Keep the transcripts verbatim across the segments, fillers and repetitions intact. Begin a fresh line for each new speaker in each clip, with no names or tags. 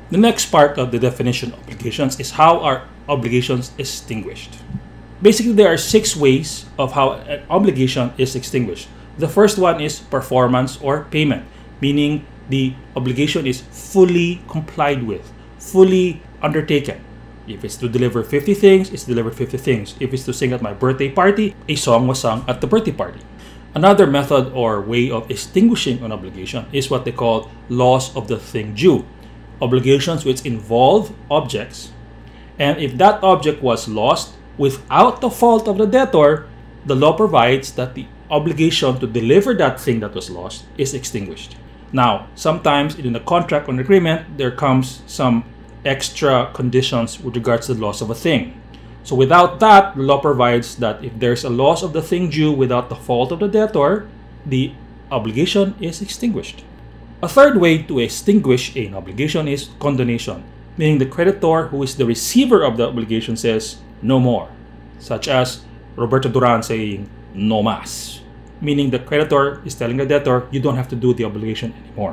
The next part of the definition of obligations is how are obligations extinguished. Basically, there are six ways of how an obligation is extinguished. The first one is performance or payment, meaning the obligation is fully complied with, fully undertaken. If it's to deliver fifty things, it's delivered fifty things. If it's to sing at my birthday party, a song was sung at the birthday party. Another method or way of extinguishing an obligation is what they call loss of the thing due. Obligations which involve objects, and if that object was lost without the fault of the debtor, the law provides that the obligation to deliver that thing that was lost is extinguished. Now, sometimes in a contract or an agreement, there comes some extra conditions with regards to the loss of a thing. So without that, the law provides that if there's a loss of the thing due without the fault of the debtor, the obligation is extinguished. A third way to extinguish an obligation is condonation, meaning the creditor who is the receiver of the obligation says no more, such as Roberto Duran saying no mas, meaning the creditor is telling the debtor you don't have to do the obligation anymore.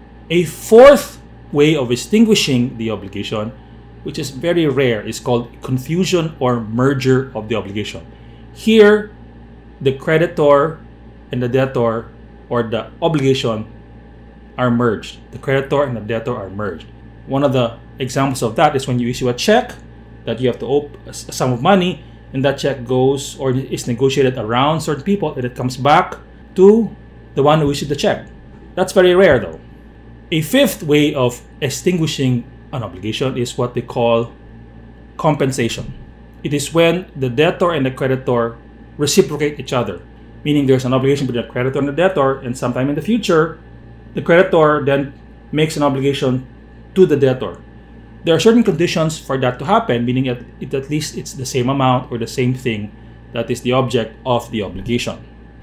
A fourth way of extinguishing the obligation, which is very rare, is called confusion or merger of the obligation. Here, the creditor and the debtor or the obligation are merged. The creditor and the debtor are merged. One of the examples of that is when you issue a check that you have to owe a sum of money, and that check goes or is negotiated around certain people and it comes back to the one who issued the check. That's very rare though. A fifth way of extinguishing an obligation is what they call compensation. It is when the debtor and the creditor reciprocate each other, meaning there's an obligation between the creditor and the debtor, and sometime in the future, the creditor then makes an obligation to the debtor. There are certain conditions for that to happen, meaning at, it, at least it's the same amount or the same thing that is the object of the obligation.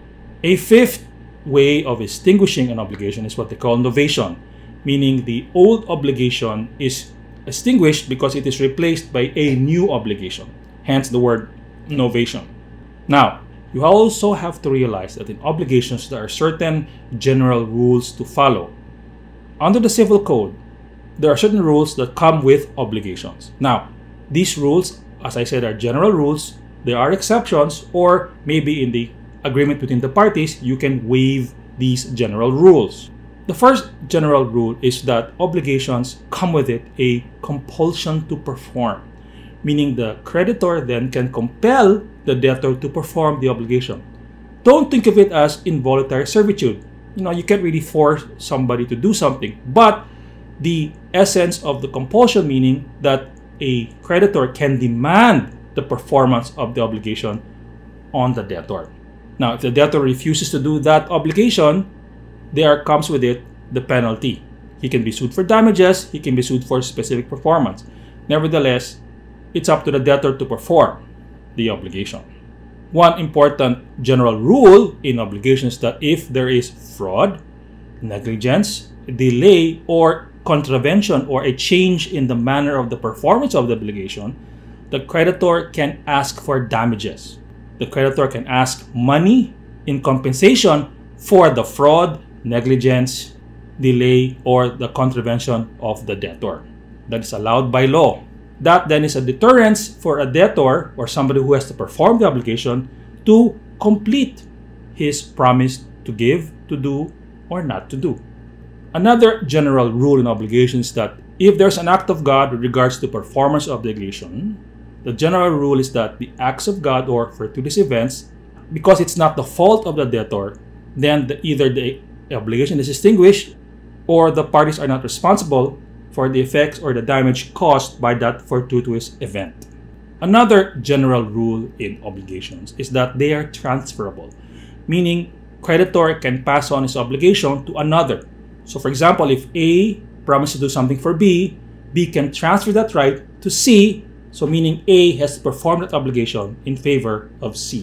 A fifth way of extinguishing an obligation is what they call novation, meaning the old obligation is extinguished because it is replaced by a new obligation, hence the word novation. Now, you also have to realize that in obligations there are certain general rules to follow. Under the Civil Code, there are certain rules that come with obligations. Now, these rules, as I said, are general rules. There are exceptions, or maybe in the agreement between the parties, you can waive these general rules. The first general rule is that obligations come with it a compulsion to perform, meaning the creditor then can compel the debtor to perform the obligation. Don't think of it as involuntary servitude. You know, you can't really force somebody to do something, but the essence of the compulsion, meaning that a creditor can demand the performance of the obligation on the debtor. Now, if the debtor refuses to do that obligation, there comes with it the penalty. He can be sued for damages, he can be sued for specific performance. Nevertheless, it's up to the debtor to perform the obligation. One important general rule in obligations is that if there is fraud, negligence, delay, or contravention or a change in the manner of the performance of the obligation, the creditor can ask for damages. The creditor can ask money in compensation for the fraud, negligence, delay, or the contravention of the debtor. That is allowed by law. That then is a deterrence for a debtor or somebody who has to perform the obligation to complete his promise to give, to do, or not to do. Another general rule in obligations is that if there's an act of God with regards to performance of the obligation, the general rule is that the acts of God or fortuitous events, because it's not the fault of the debtor, then the, either the obligation is extinguished or the parties are not responsible for the effects or the damage caused by that fortuitous event. Another general rule in obligations is that they are transferable, meaning creditor can pass on his obligation to another. So for example, if A promises to do something for B, B can transfer that right to C, so meaning A has to perform that obligation in favor of C.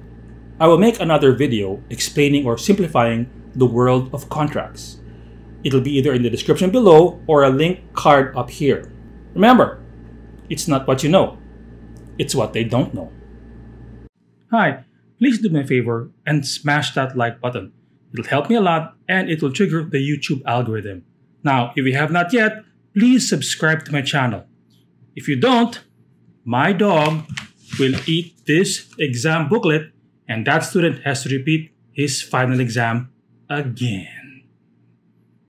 I will make another video explaining or simplifying the world of contracts. It'll be either in the description below or a link card up here. Remember, it's not what you know, it's what they don't know. Hi, please do me a favor and smash that like button. It'll help me a lot and it will trigger the YouTube algorithm. Now, if you have not yet, please subscribe to my channel. If you don't, my dog will eat this exam booklet and that student has to repeat his final exam again.